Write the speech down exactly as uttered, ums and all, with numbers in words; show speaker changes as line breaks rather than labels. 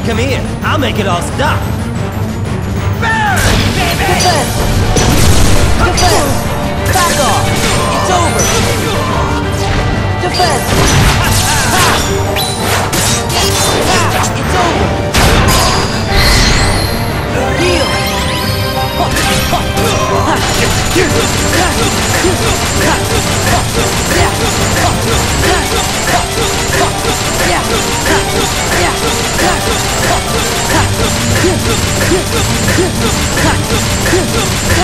Come here, I'll make it all stop. Burn, baby!
Defense! Defense! Back off! It's over! Defense! Ha! Ha! It's over! Heal! Yeah!